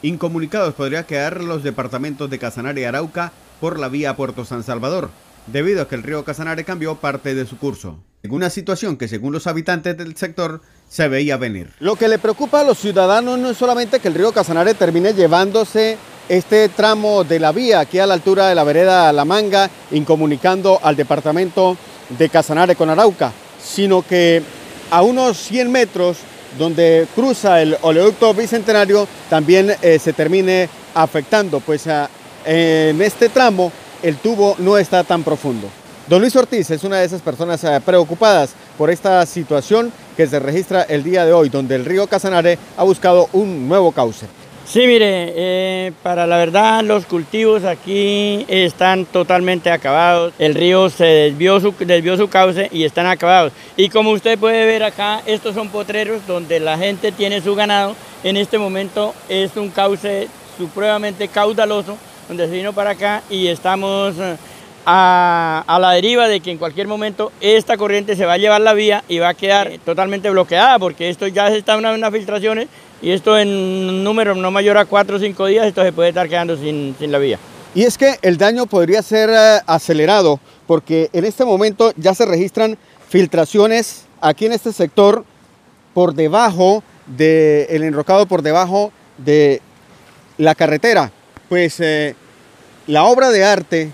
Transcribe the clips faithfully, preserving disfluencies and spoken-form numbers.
Incomunicados podría quedar los departamentos de Casanare y Arauca por la vía Puerto San Salvador, debido a que el río Casanare cambió parte de su curso. Una situación que, según los habitantes del sector, se veía venir. Lo que le preocupa a los ciudadanos no es solamente que el río Casanare termine llevándose este tramo de la vía aquí a la altura de la vereda La Manga, incomunicando al departamento de Casanare con Arauca, sino que a unos cien metros donde cruza el oleoducto Bicentenario también eh, se termine afectando, pues a, en este tramo el tubo no está tan profundo. Don Luis Ortiz es una de esas personas eh, preocupadas por esta situación que se registra el día de hoy, donde el río Casanare ha buscado un nuevo cauce. Sí, mire, eh, para la verdad los cultivos aquí están totalmente acabados. El río se desvió su, desvió su cauce y están acabados. Y como usted puede ver acá, estos son potreros donde la gente tiene su ganado. En este momento es un cauce supremamente caudaloso, donde se vino para acá y estamos a, a la deriva de que en cualquier momento esta corriente se va a llevar la vía y va a quedar totalmente bloqueada, porque esto ya se está en unas filtraciones. Y esto en número no mayor a cuatro o cinco días, esto se puede estar quedando sin, sin la vía. Y es que el daño podría ser uh, acelerado, porque en este momento ya se registran filtraciones aquí en este sector por debajo del enrocado, por debajo de la carretera. Pues eh, la obra de arte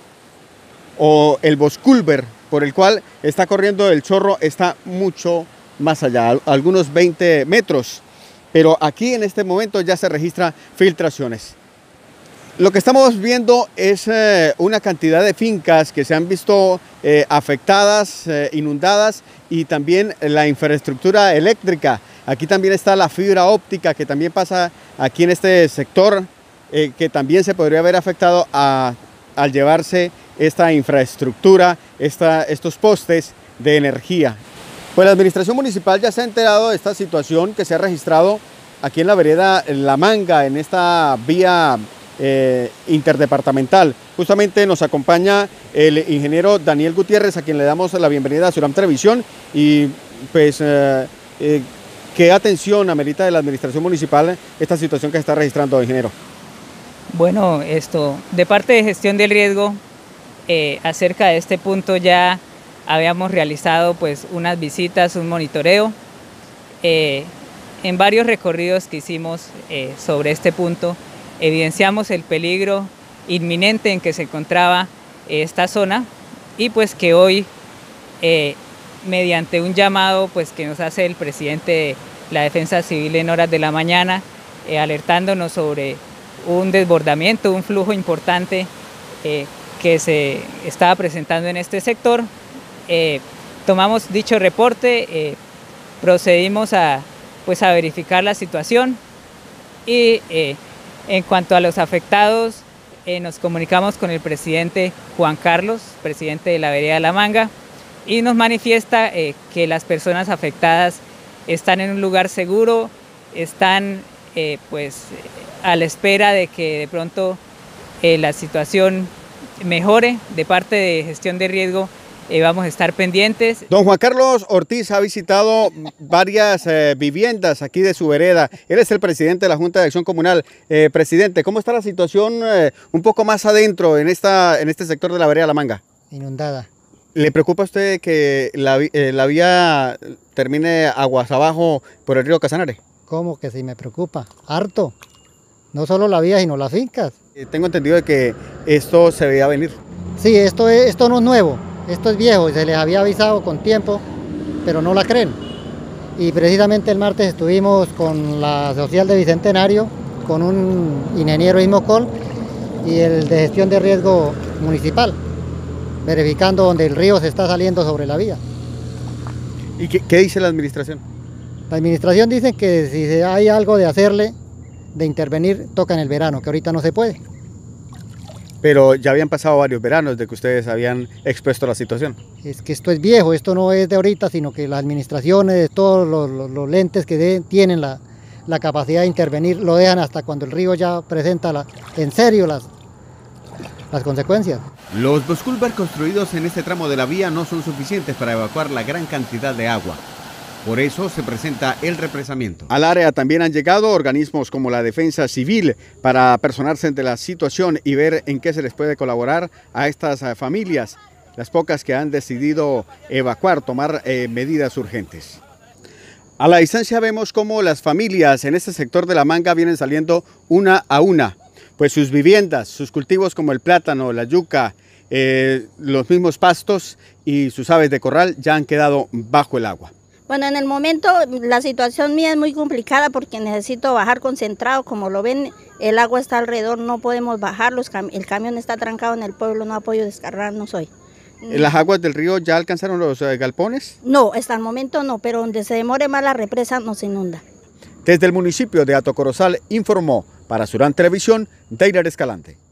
o el Bosculver por el cual está corriendo el chorro está mucho más allá, algunos veinte metros. Pero aquí en este momento ya se registran filtraciones. Lo que estamos viendo es eh, una cantidad de fincas que se han visto eh, afectadas, eh, inundadas, y también la infraestructura eléctrica. Aquí también está la fibra óptica que también pasa aquí en este sector, eh, que también se podría haber afectado a, al llevarse esta infraestructura, esta, estos postes de energía. Pues la administración municipal ya se ha enterado de esta situación que se ha registrado aquí en la vereda La Manga, en esta vía eh, interdepartamental. Justamente nos acompaña el ingeniero Daniel Gutiérrez, a quien le damos la bienvenida a Suram Televisión. Y pues, eh, eh, ¿qué atención amerita de la administración municipal esta situación que está registrando, ingeniero? Bueno, esto, de parte de gestión del riesgo, eh, acerca de este punto ya habíamos realizado pues unas visitas, un monitoreo. Eh, en varios recorridos que hicimos eh, sobre este punto, evidenciamos el peligro inminente en que se encontraba eh, esta zona, y pues que hoy, eh, mediante un llamado pues que nos hace el presidente de la Defensa Civil en horas de la mañana, eh, alertándonos sobre un desbordamiento, un flujo importante eh, que se estaba presentando en este sector. Eh, tomamos dicho reporte, eh, procedimos a, pues a verificar la situación, y eh, en cuanto a los afectados, eh, nos comunicamos con el presidente Juan Carlos, presidente de la vereda La Manga, y nos manifiesta eh, que las personas afectadas están en un lugar seguro, están eh, pues a la espera de que de pronto eh, la situación mejore. De parte de gestión de riesgo, Eh, vamos a estar pendientes. Don Juan Carlos Ortiz ha visitado varias eh, viviendas aquí de su vereda. Él es el presidente de la Junta de Acción Comunal. Eh, presidente, ¿cómo está la situación eh, un poco más adentro en, esta, en este sector de la vereda La Manga? Inundada. ¿Le preocupa a usted que la, eh, la vía termine aguas abajo por el río Casanare? ¿Cómo que sí me preocupa? Harto. No solo la vía, sino las fincas. Eh, tengo entendido de que esto se veía venir. Sí, esto, es, esto no es nuevo. Esto es viejo y se les había avisado con tiempo, pero no la creen. Y precisamente el martes estuvimos con la social de Bicentenario, con un ingeniero ISMOCOL y el de gestión de riesgo municipal, verificando donde el río se está saliendo sobre la vía. ¿Y qué, qué dice la administración? La administración dice que si hay algo de hacerle, de intervenir, toca en el verano, que ahorita no se puede. Pero ya habían pasado varios veranos de que ustedes habían expuesto la situación. Es que esto es viejo, esto no es de ahorita, sino que las administraciones, todos los, los, los lentes que de, tienen la, la capacidad de intervenir, lo dejan hasta cuando el río ya presenta la, en serio las, las consecuencias. Los Bosculver construidos en este tramo de la vía no son suficientes para evacuar la gran cantidad de agua. Por eso se presenta el represamiento. Al área también han llegado organismos como la Defensa Civil para personarse ante la situación y ver en qué se les puede colaborar a estas familias, las pocas que han decidido evacuar, tomar eh, medidas urgentes. A la distancia vemos cómo las familias en este sector de La Manga vienen saliendo una a una, pues sus viviendas, sus cultivos como el plátano, la yuca, eh, los mismos pastos y sus aves de corral ya han quedado bajo el agua. Bueno, en el momento la situación mía es muy complicada porque necesito bajar concentrado. Como lo ven, el agua está alrededor, no podemos bajar, los cam el camión está trancado en el pueblo, no ha podido descargarnos hoy. ¿Las aguas del río ya alcanzaron los eh, galpones? No, hasta el momento no, pero donde se demore más la represa nos inunda. Desde el municipio de Hato Corozal informó para Surán Televisión, Deiner Escalante.